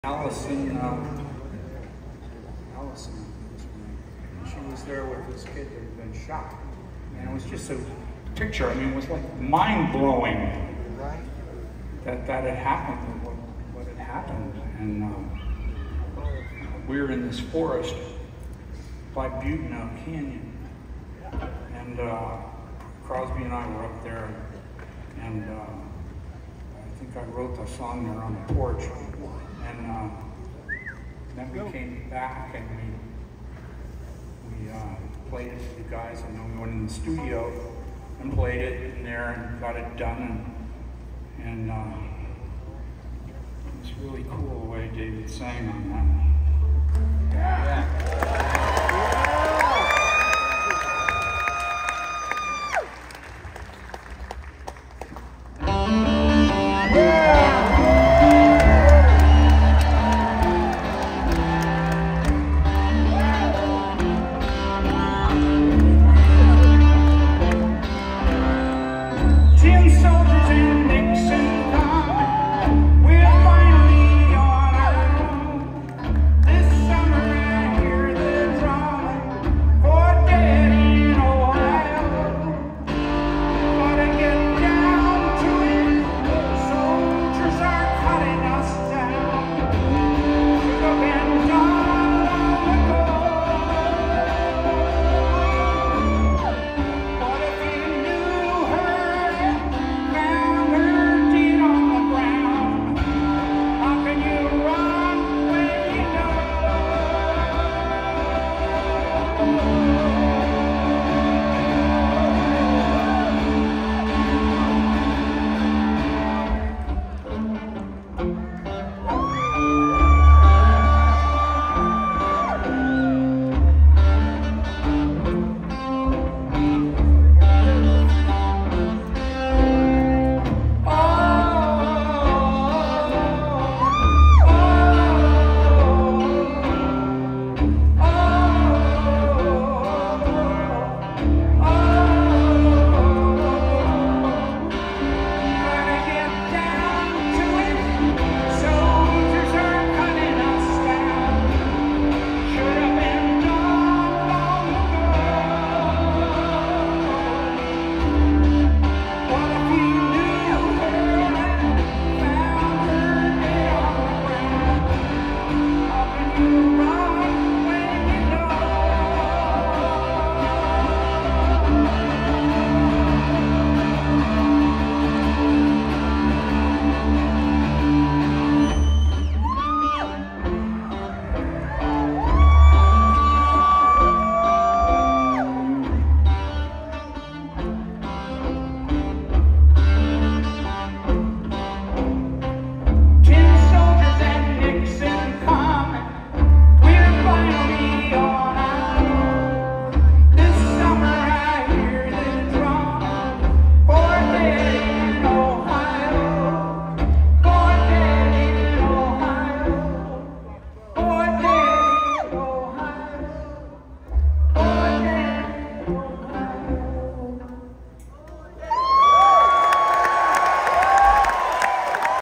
Allison, Allison, she was there with this kid that had been shot. And it was just a picture, I mean, it was like mind-blowing that had happened, what had happened. And we were in this forest by Butenow Canyon. And Crosby and I were up there, and I think I wrote the song there on the porch. And then we came back and we played it for the guys, and then we went in the studio and played it in there and got it done. And it was really cool the way David sang on that. Yeah.